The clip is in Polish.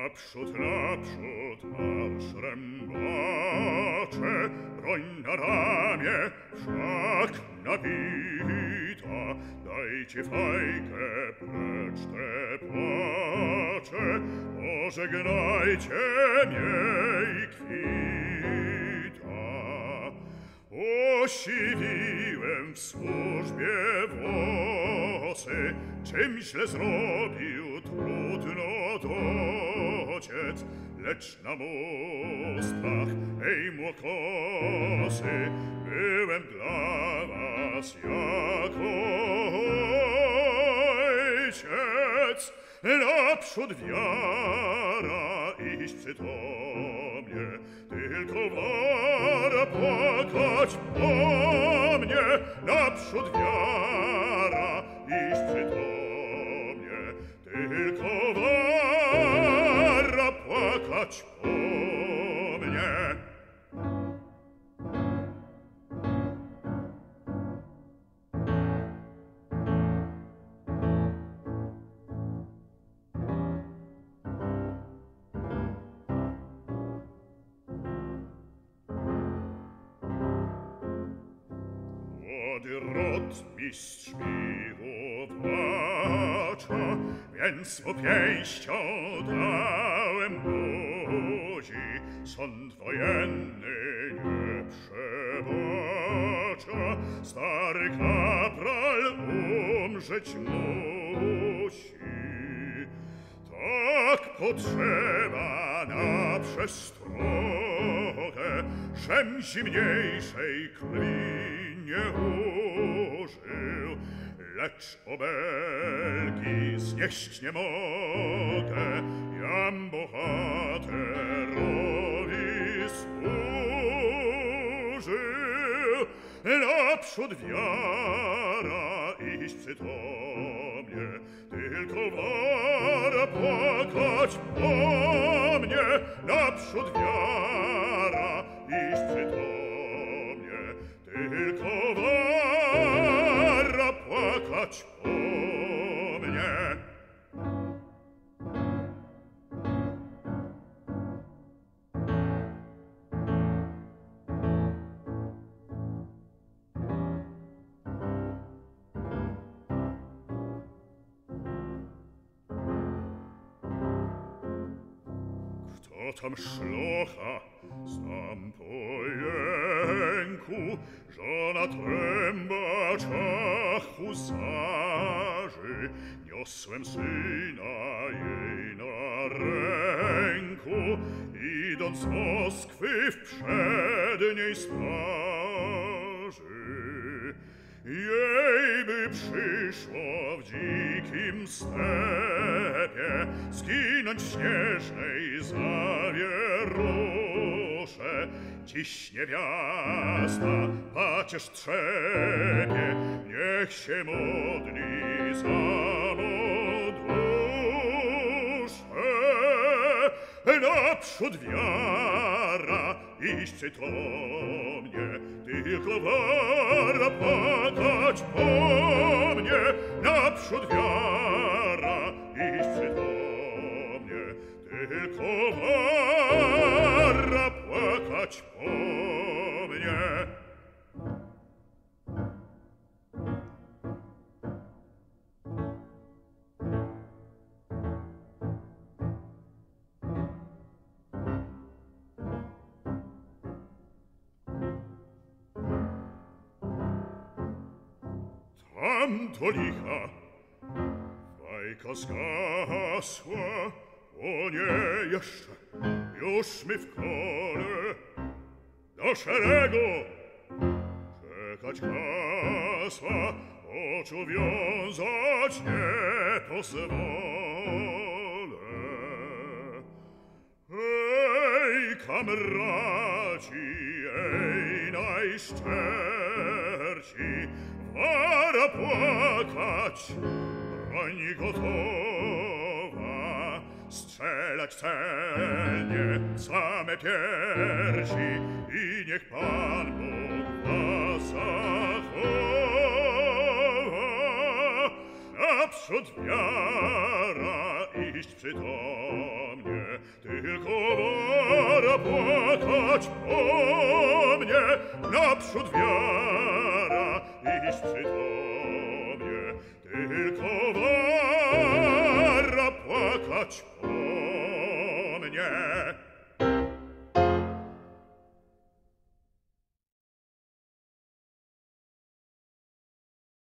Naprzód, marsz rębacze, broń na ramię, wszak nabita. Dajcie fajkę, precz te płacze, pożegnajcie miej kwita. Osiwiłem w służbie włosy, czym źle zrobił, trudno dociec, lecz na mostach, ej młokosy, byłem dla was jak ojciec. Naprzód wiara, iść przytomnie, tylko wara płakać po mnie. Naprzód wiara, iść przytomnie, tylko wara płakać po mnie. Młody rotmistrz miłowacza, więc mu pięścią dałem buzi. Sąd wojenny nie przebacza, stary kapral umrzeć musi. Tak potrzeba na przestrogę, żem zimniejszej krwi nie użył, lecz obelgi znieść nie mogę, jam bohaterowi służył. Naprzód wiara, iść przytomnie, tylko wara płakać po mnie. Naprzód wiara, iść przytomnie, tylko wara płakać po mnie. Kto tam szlocha sam po jęku, żona trębacza husarzy, niosłem syna jej na ręku, idąc z Moskwy w przedniej straży. Jej by przyszło w dzikim stepie zginąć w śnieżnej zawierusze. Dziś niewiasta pacierz trzepie, niech się modli za mą duszę. Naprzód wiara, iść przytomnie, tylko wara płakać po mnie. Naprzód wiara, iść przytomnie, tylko wara płakać po mnie. Tam to licha, fajka zgasła, o nie jeszcze, już my w kole, do szeregu czekać hasła, oczu wiązać nie pozwolę. Ej, kamraci, ej, najszczersi, wara płakać, broń gotowa, strzelać celnie w same piersi i niech Pan Bóg was zachowa. Naprzód wiara i iść przytomnie, tylko wara płakać po mnie. Naprzód wiara, iść przytomnie, tylko wara płakać po mnie.